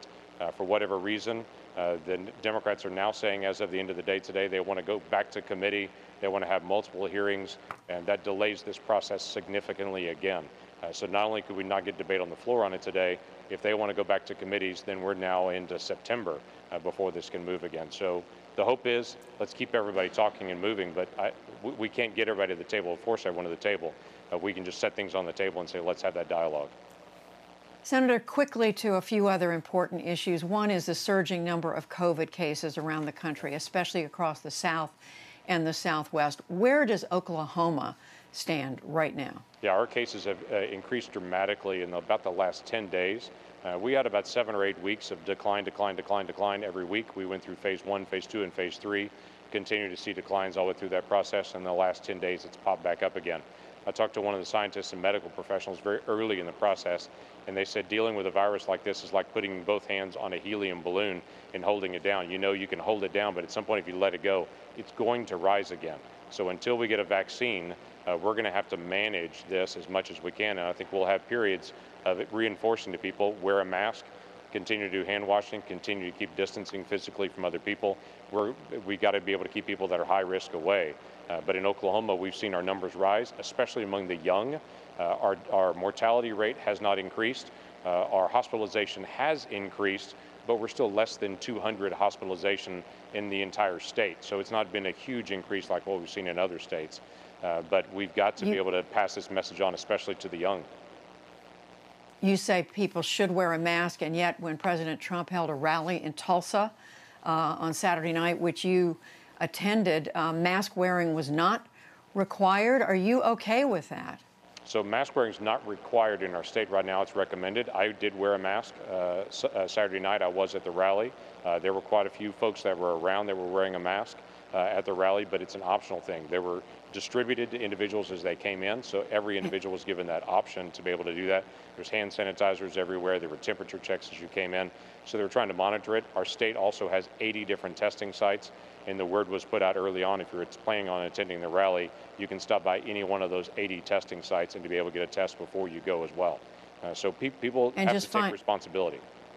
For whatever reason, the Democrats are now saying as of the end of the day today, they want to go back to committee. They want to have multiple hearings, and that delays this process significantly again. So not only could we not get debate on the floor on it today, if they want to go back to committees, then we're now into September before this can move again. So the hope is let's keep everybody talking and moving, but we can't get everybody to the table, force everyone to the table. We can just set things on the table and say, let's have that dialogue. Senator, quickly to a few other important issues. One is the surging number of COVID cases around the country, especially across the South and the Southwest. Where does Oklahoma stand right now? Yeah, our cases have increased dramatically in about the last 10 days. We had about 7 or 8 weeks of decline every week. We went through phase 1, phase 2, and phase 3. Continue to see declines all the way through that process. In the last 10 days, it's popped back up again. I talked to one of the scientists and medical professionals very early in the process, and they said dealing with a virus like this is like putting both hands on a helium balloon and holding it down. You know you can hold it down, but at some point if you let it go, it's going to rise again. So until we get a vaccine, we're going to have to manage this as much as we can, and I think we'll have periods of it reinforcing to people, wear a mask, continue to do hand washing, continue to keep distancing physically from other people. We got to be able to keep people that are high risk away. But in Oklahoma, we've seen our numbers rise, especially among the young. Our mortality rate has not increased. Our hospitalization has increased, but we're still less than 200 hospitalization in the entire state. So it's not been a huge increase like what we've seen in other states. But we've got to be able to pass this message on, especially to the young. You say people should wear a mask, and yet when President Trump held a rally in Tulsa on Saturday night, which you attended, mask wearing was not required. Are you okay with that? So mask wearing is not required in our state right now. It's recommended. I did wear a mask Saturday night. I was at the rally. There were quite a few folks that were around that were wearing a mask at the rally, but it's an optional thing. They were distributed to individuals as they came in, so every individual was given that option to be able to do that. There's hand sanitizers everywhere. There were temperature checks as you came in, so they were trying to monitor it. Our state also has 80 different testing sites, and the word was put out early on, if you're planning on attending the rally, you can stop by any one of those 80 testing sites and to be able to get a test before you go as well. So people have to take responsibility.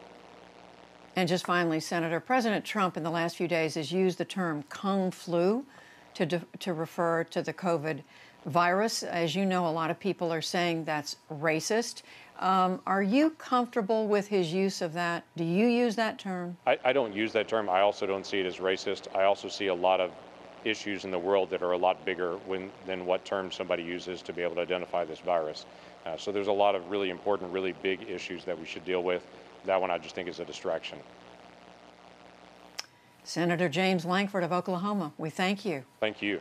And just finally, Senator, President Trump in the last few days has used the term Kung flu to refer to the COVID virus. As you know, a lot of people are saying that's racist. Are you comfortable with his use of that? Do you use that term? I don't use that term. I also don't see it as racist. I also see a lot of issues in the world that are a lot bigger than what term somebody uses to be able to identify this virus. So there's a lot of really important, really big issues that we should deal with. That one I just think is a distraction. Senator James Lankford of Oklahoma, we thank you. Thank you.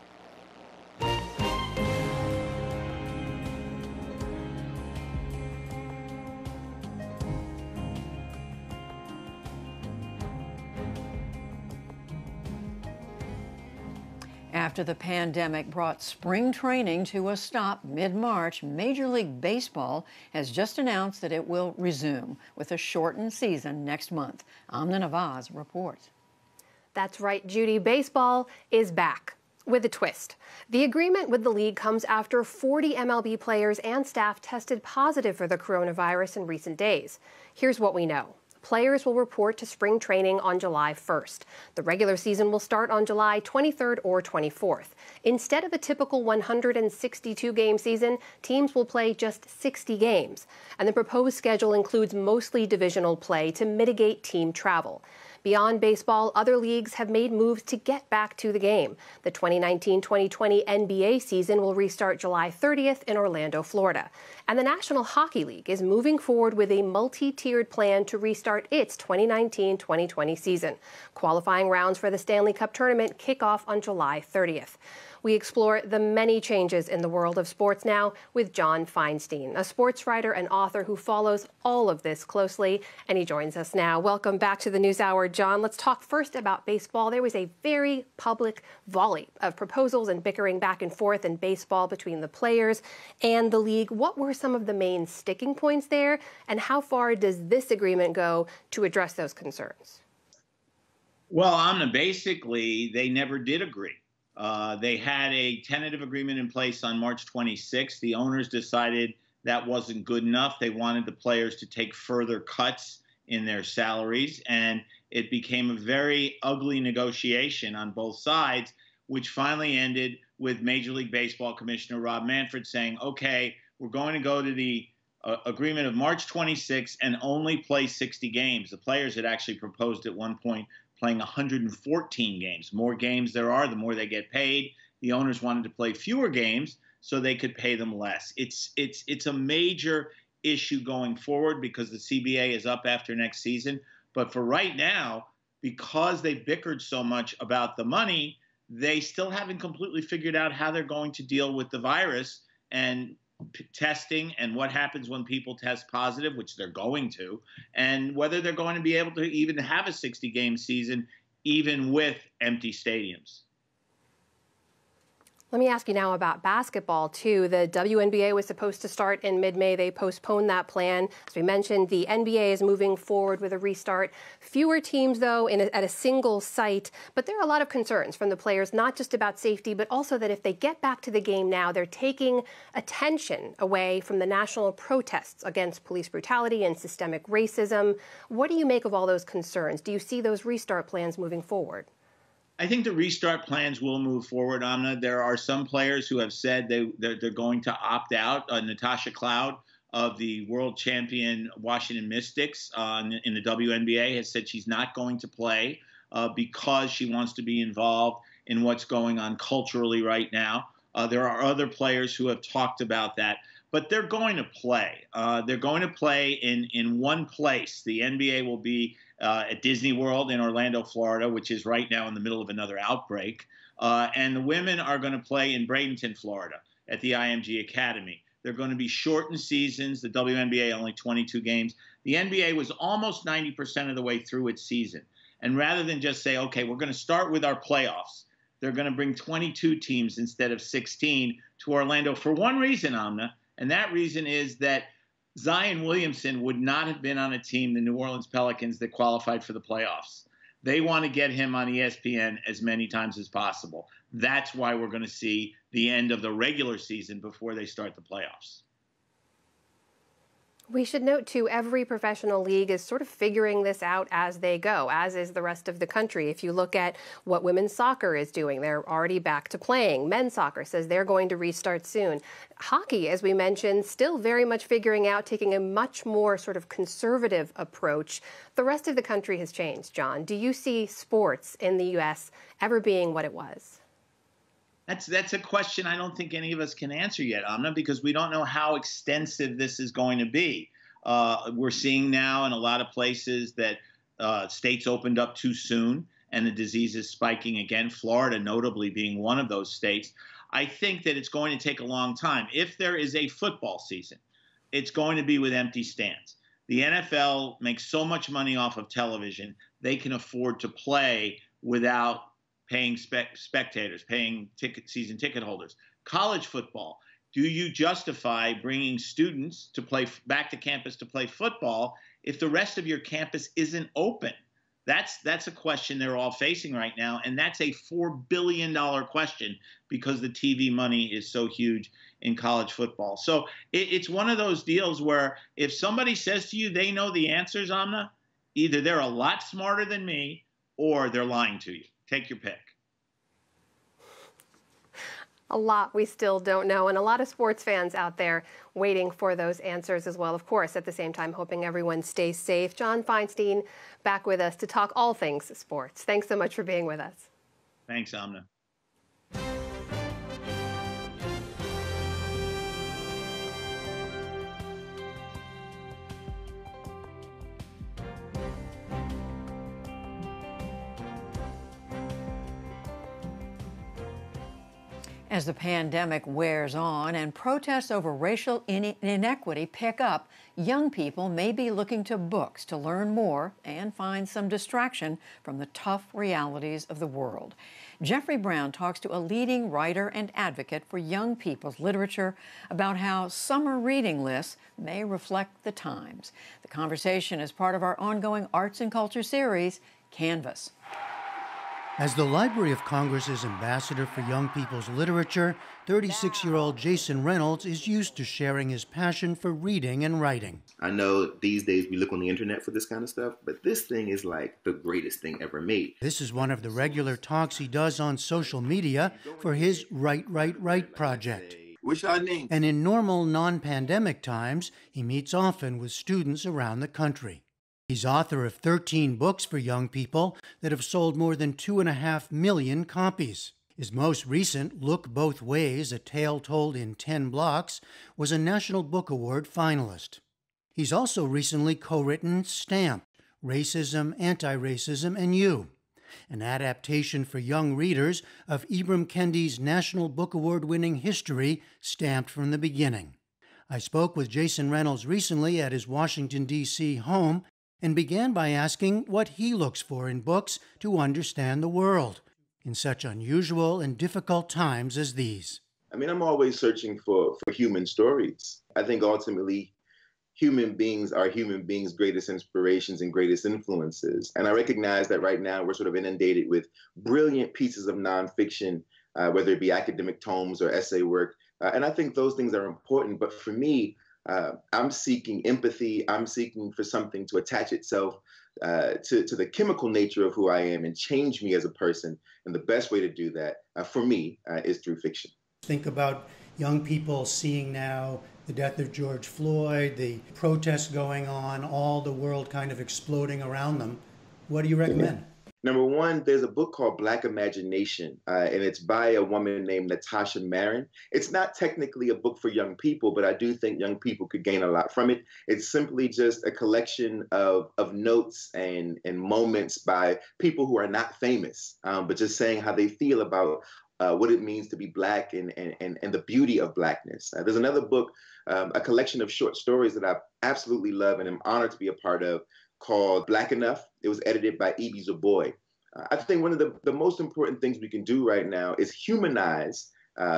After the pandemic brought spring training to a stop mid-March, Major League Baseball has just announced that it will resume with a shortened season next month. Amna Nawaz reports. That's right, Judy. Baseball is back with a twist. The agreement with the league comes after 40 MLB players and staff tested positive for the coronavirus in recent days. Here's what we know. Players will report to spring training on July 1st. The regular season will start on July 23rd or 24th. Instead of a typical 162-game season, teams will play just 60 games. And the proposed schedule includes mostly divisional play to mitigate team travel. Beyond baseball, other leagues have made moves to get back to the game. The 2019-2020 NBA season will restart July 30th in Orlando, Florida. And the National Hockey League is moving forward with a multi-tiered plan to restart its 2019-2020 season. Qualifying rounds for the Stanley Cup tournament kick off on July 30th. We explore the many changes in the world of sports now with John Feinstein, a sports writer and author who follows all of this closely, and he joins us now. Welcome back to the NewsHour, John. Let's talk first about baseball. There was a very public volley of proposals and bickering back and forth in baseball between the players and the league. What were some of the main sticking points there, and how far does this agreement go to address those concerns? Well, Amna, basically, they never did agree. They had a tentative agreement in place on March 26th. The owners decided that wasn't good enough. They wanted the players to take further cuts in their salaries. And it became a very ugly negotiation on both sides, which finally ended with Major League Baseball Commissioner Rob Manfred saying, okay, we're going to go to the agreement of March 26 and only play 60 games. The players had actually proposed at one point playing 114 games. More games there are, the more they get paid. The owners wanted to play fewer games so they could pay them less. It's a major issue going forward because the CBA is up after next season. But for right now, because they bickered so much about the money, they still haven't completely figured out how they're going to deal with the virus and testing and what happens when people test positive, which they're going to, and whether they're going to be able to even have a 60-game season, even with empty stadiums. Let me ask you now about basketball, too. The WNBA was supposed to start in mid-May. They postponed that plan. As we mentioned, the NBA is moving forward with a restart. Fewer teams, though, at a single site. But there are a lot of concerns from the players, not just about safety, but also that if they get back to the game now, they're taking attention away from the national protests against police brutality and systemic racism. What do you make of all those concerns? Do you see those restart plans moving forward? I think the restart plans will move forward, Amna. There are some players who have said they're going to opt out. Natasha Cloud of the world champion Washington Mystics in the WNBA has said she's not going to play because she wants to be involved in what's going on culturally right now. There are other players who have talked about that. But they're going to play. They're going to play in one place. The NBA will be at Disney World in Orlando, Florida, which is right now in the middle of another outbreak. And the women are going to play in Bradenton, Florida, at the IMG Academy. They're going to be shortened seasons. The WNBA only 22 games. The NBA was almost 90% of the way through its season. And rather than just say, okay, we're going to start with our playoffs, they're going to bring 22 teams instead of 16 to Orlando for one reason, Amna. And that reason is that Zion Williamson would not have been on a team, the New Orleans Pelicans, that qualified for the playoffs. They want to get him on ESPN as many times as possible. That's why we're going to see the end of the regular season before they start the playoffs. We should note, too, every professional league is sort of figuring this out as they go, as is the rest of the country. If you look at what women's soccer is doing, they're already back to playing. Men's soccer says they're going to restart soon. Hockey, as we mentioned, still very much figuring out, taking a much more sort of conservative approach. The rest of the country has changed, John. Do you see sports in the U.S. ever being what it was? That's a question I don't think any of us can answer yet, Amna, because we don't know how extensive this is going to be. We're seeing now in a lot of places that states opened up too soon and the disease is spiking again, Florida notably being one of those states. I think that it's going to take a long time. If there is a football season, it's going to be with empty stands. The NFL makes so much money off of television, they can afford to play without paying spectators, paying season ticket holders. College football, do you justify bringing students to play back to campus to play football if the rest of your campus isn't open? That's a question they're all facing right now, and that's a $4 billion question because the TV money is so huge in college football. So it's one of those deals where if somebody says to you they know the answers, Amna, either they're a lot smarter than me or they're lying to you. Take your pick. A lot we still don't know, and a lot of sports fans out there waiting for those answers as well. Of course, at the same time, hoping everyone stays safe. John Feinstein back with us to talk all things sports. Thanks so much for being with us. Thanks, Amna. As the pandemic wears on and protests over racial inequity pick up, young people may be looking to books to learn more and find some distraction from the tough realities of the world. Jeffrey Brown talks to a leading writer and advocate for young people's literature about how summer reading lists may reflect the times. The conversation is part of our ongoing arts and culture series, Canvas. As the Library of Congress's ambassador for young people's literature, 36-year-old Jason Reynolds is used to sharing his passion for reading and writing. I know these days we look on the internet for this kind of stuff, but this thing is like the greatest thing ever made. This is one of the regular talks he does on social media for his Write project. What's your name? And in normal, non-pandemic times, he meets often with students around the country. He's author of 13 books for young people that have sold more than 2.5 million copies. His most recent, Look Both Ways, A Tale Told in 10 Blocks, was a National Book Award finalist. He's also recently co-written Stamped, Racism, Anti-Racism, and You, an adaptation for young readers of Ibram Kendi's National Book Award-winning history, Stamped from the Beginning. I spoke with Jason Reynolds recently at his Washington, D.C. home and began by asking what he looks for in books to understand the world in such unusual and difficult times as these. I mean, I'm always searching for human stories. I think ultimately human beings are human beings' greatest inspirations and greatest influences. And I recognize that right now we're sort of inundated with brilliant pieces of nonfiction, whether it be academic tomes or essay work. And I think those things are important. But for me, I'm seeking empathy. I'm seeking for something to attach itself to the chemical nature of who I am and change me as a person. And the best way to do that, for me, is through fiction. Think about young people seeing now the death of George Floyd, the protests going on, all the world kind of exploding around them. What do you recommend? Number one, there's a book called Black Imagination, and it's by a woman named Natasha Marin. It's not technically a book for young people, but I do think young people could gain a lot from it. It's simply just a collection of notes and moments by people who are not famous, but just saying how they feel about what it means to be Black and the beauty of Blackness. There's another book, a collection of short stories that I absolutely love and am honored to be a part of, called Black Enough. It was edited by E.B. Zaboy. I think one of the most important things we can do right now is humanize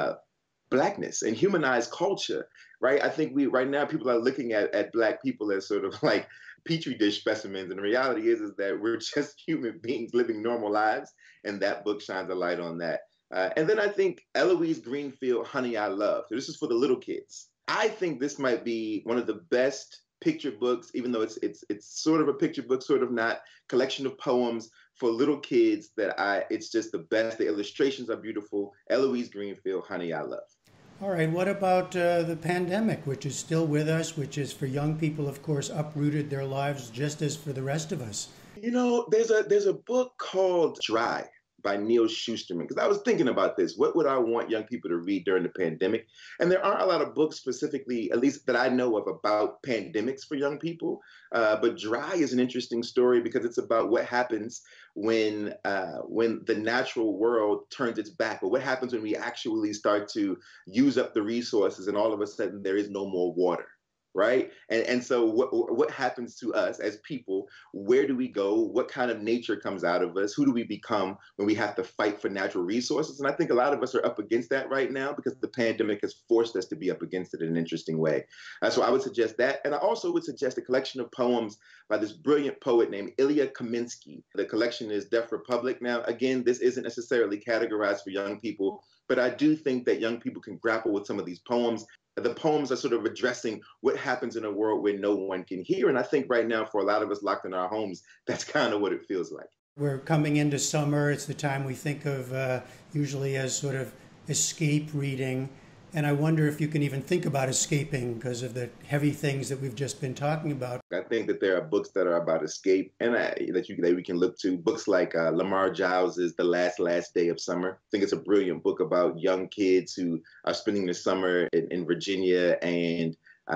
Blackness and humanize culture, right? I think right now people are looking at Black people as sort of like Petri dish specimens, and the reality is that we're just human beings living normal lives, and that book shines a light on that. And then I think Eloise Greenfield, Honey, I Love. So this is for the little kids. I think this might be one of the best picture books, even though it's sort of a picture book, sort of not, collection of poems for little kids it's just the best. The illustrations are beautiful. Eloise Greenfield, Honey, I Love. All right, what about the pandemic, which is still with us, which is for young people, of course, uprooted their lives just as for the rest of us? You know, there's a book called Dry by Neil Shusterman, because I was thinking about this. What would I want young people to read during the pandemic? And there aren't a lot of books specifically, at least that I know of, about pandemics for young people. But Dry is an interesting story because it's about what happens when the natural world turns its back, or what happens when we actually start to use up the resources and all of a sudden there is no more water. Right? And so what happens to us as people? Where do we go? What kind of nature comes out of us? Who do we become when we have to fight for natural resources? And I think a lot of us are up against that right now because the pandemic has forced us to be up against it in an interesting way. So I would suggest that. And I also would suggest a collection of poems by this brilliant poet named Ilya Kaminsky. The collection is Deaf Republic. Now, again, this isn't necessarily categorized for young people, but I do think that young people can grapple with some of these poems. The poems are sort of addressing what happens in a world where no one can hear. And I think right now, for a lot of us locked in our homes, that's kind of what it feels like. We're coming into summer. It's the time we think of usually as sort of escape reading. And I wonder if you can even think about escaping because of the heavy things that we've just been talking about. I think that there are books that are about escape and that we can look to. Books like Lamar Giles's The Last Day of Summer. I think it's a brilliant book about young kids who are spending the summer in Virginia and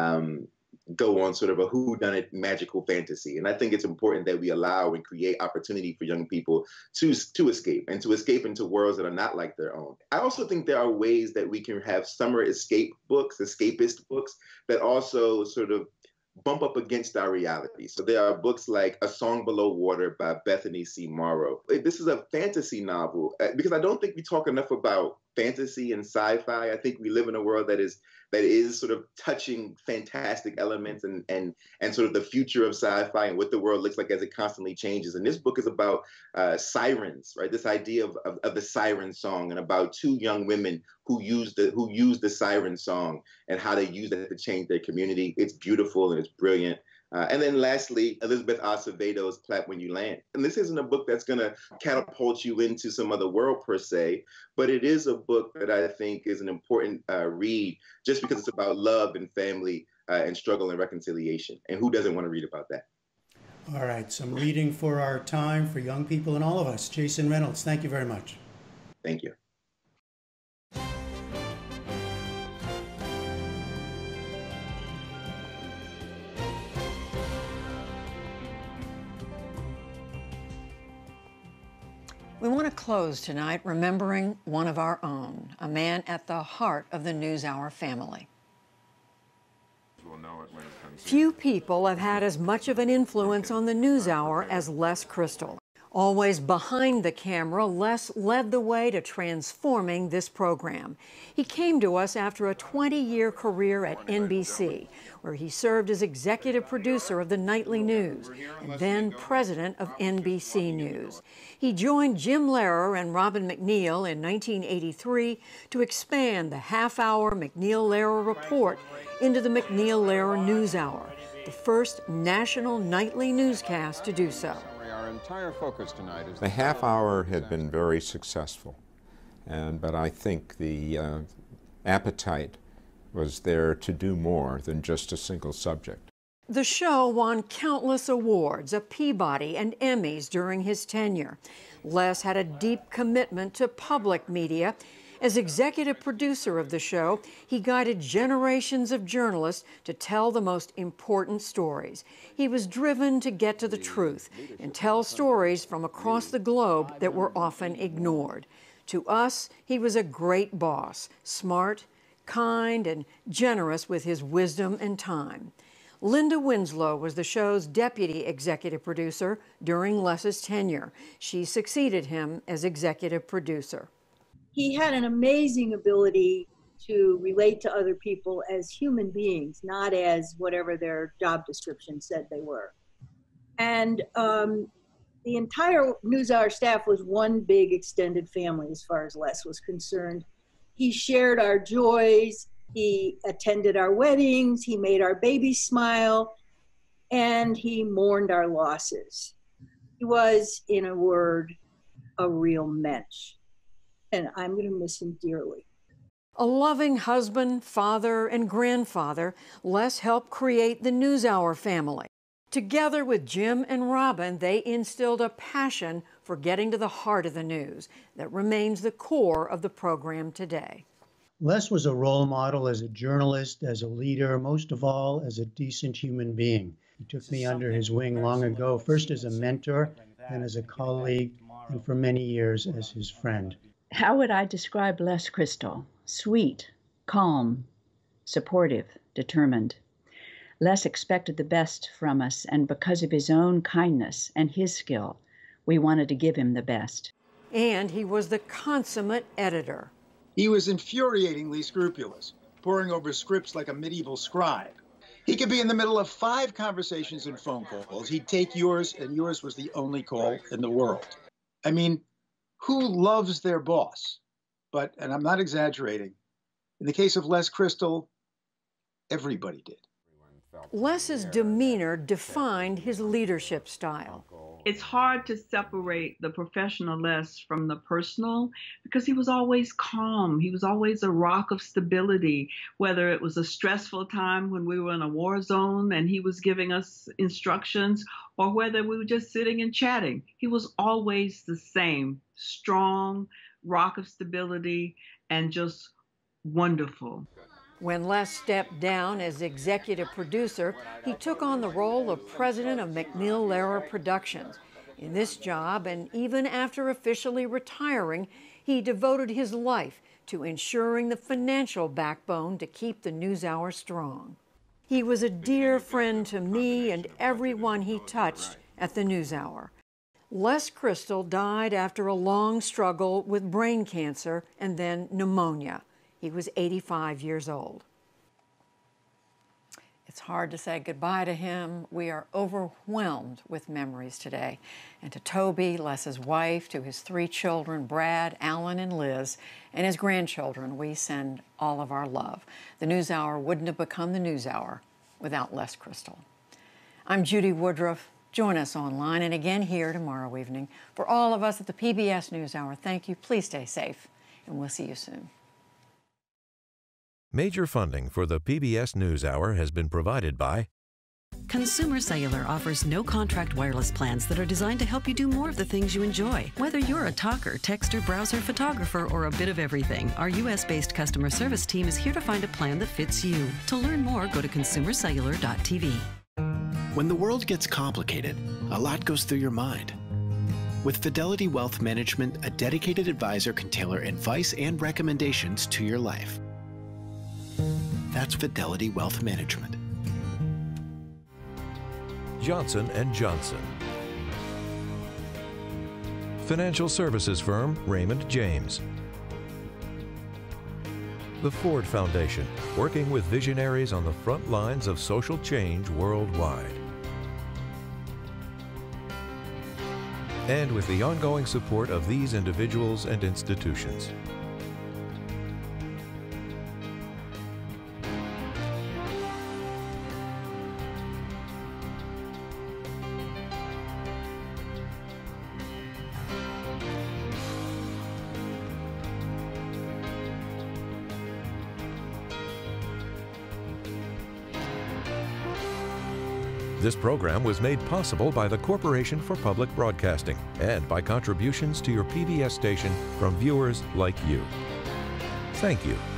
go on sort of a whodunit magical fantasy. And I think it's important that we allow and create opportunity for young people to escape and to escape into worlds that are not like their own. I also think there are ways that we can have summer escape books, escapist books, that also sort of bump up against our reality. So there are books like A Song Below Water by Bethany C. Morrow. This is a fantasy novel because I don't think we talk enough about fantasy and sci-fi. I think we live in a world that is sort of touching fantastic elements and sort of the future of sci-fi and what the world looks like as it constantly changes. And this book is about sirens, right? This idea of the siren song, and about two young women who use the siren song and how they use it to change their community. It's beautiful and it's brilliant. And then lastly, Elizabeth Acevedo's Clap When You Land. And this isn't a book that's going to catapult you into some other world per se, but it is a book that I think is an important read just because it's about love and family and struggle and reconciliation. And who doesn't want to read about that? All right, some reading for our time, for young people and all of us. Jason Reynolds, thank you very much. Thank you. We want to close tonight remembering one of our own, a man at the heart of the NewsHour family. Few people have had as much of an influence on the NewsHour as Les Crystal. Always behind the camera, Les led the way to transforming this program. He came to us after a 20-year career at NBC, where he served as executive producer of the nightly news and then president of NBC News. He joined Jim Lehrer and Robin McNeil in 1983 to expand the half-hour McNeil-Lehrer Report into the McNeil-Lehrer NewsHour, the first national nightly newscast to do so. Our entire focus tonight is the half hour had been very successful, but I think the appetite was there to do more than just a single subject. The show won countless awards, a Peabody and Emmys during his tenure. Les had a deep commitment to public media. As executive producer of the show, he guided generations of journalists to tell the most important stories. He was driven to get to the truth and tell stories from across the globe that were often ignored. To us, he was a great boss, smart, kind, and generous with his wisdom and time. Linda Winslow was the show's deputy executive producer during Les's tenure. She succeeded him as executive producer. He had an amazing ability to relate to other people as human beings, not as whatever their job description said they were. And the entire NewsHour staff was one big extended family as far as Les was concerned. He shared our joys, he attended our weddings, he made our babies smile, and he mourned our losses. He was, in a word, a real mensch. And I'm going to miss him dearly. A loving husband, father, and grandfather, Les helped create the NewsHour family. Together with Jim and Robin, they instilled a passion for getting to the heart of the news that remains the core of the program today. Les was a role model as a journalist, as a leader, most of all as a decent human being. He took me under his wing long ago, first as a mentor, then as a colleague, and for many years as his friend. How would I describe Les Crystal? Sweet, calm, supportive, determined. Les expected the best from us, and because of his own kindness and his skill, we wanted to give him the best. And he was the consummate editor. He was infuriatingly scrupulous, poring over scripts like a medieval scribe. He could be in the middle of 5 conversations and phone calls. He'd take yours, and yours was the only call in the world. I mean, who loves their boss? But, and I'm not exaggerating, in the case of Les Crystal, everybody did. Les's demeanor defined his leadership style. It's hard to separate the professional Les from the personal because he was always calm. He was always a rock of stability, whether it was a stressful time when we were in a war zone and he was giving us instructions, or whether we were just sitting and chatting. He was always the same, strong, rock of stability, and just wonderful. When Les stepped down as executive producer, he took on the role of president of McNeil-Lehrer Productions. In this job, and even after officially retiring, he devoted his life to ensuring the financial backbone to keep the NewsHour strong. He was a dear friend to me and everyone he touched at the NewsHour. Les Crystal died after a long struggle with brain cancer and then pneumonia. He was 85 years old. It's hard to say goodbye to him. We are overwhelmed with memories today. And to Toby, Les's wife, to his 3 children, Brad, Alan, and Liz, and his grandchildren, we send all of our love. The NewsHour wouldn't have become the NewsHour without Les Crystal. I'm Judy Woodruff. Join us online and again here tomorrow evening. For all of us at the PBS NewsHour, thank you. Please stay safe, and we'll see you soon. Major funding for the PBS NewsHour has been provided by Consumer Cellular offers no-contract wireless plans that are designed to help you do more of the things you enjoy. Whether you're a talker, texter, browser, photographer, or a bit of everything, our U.S.-based customer service team is here to find a plan that fits you. To learn more, go to consumercellular.tv. When the world gets complicated, a lot goes through your mind. With Fidelity Wealth Management, a dedicated advisor can tailor advice and recommendations to your life. That's Fidelity Wealth Management. Johnson & Johnson. Financial services firm Raymond James. The Ford Foundation, working with visionaries on the front lines of social change worldwide. And with the ongoing support of these individuals and institutions. This program was made possible by the Corporation for Public Broadcasting and by contributions to your PBS station from viewers like you. Thank you.